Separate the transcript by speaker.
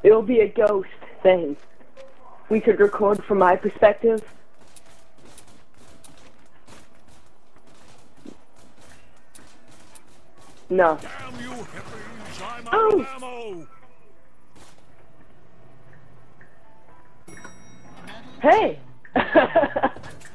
Speaker 1: It'll be a ghost thing. We could record from my perspective. No.
Speaker 2: Damn you hippies, I'm out
Speaker 1: Oh.
Speaker 2: of ammo!
Speaker 1: Hey!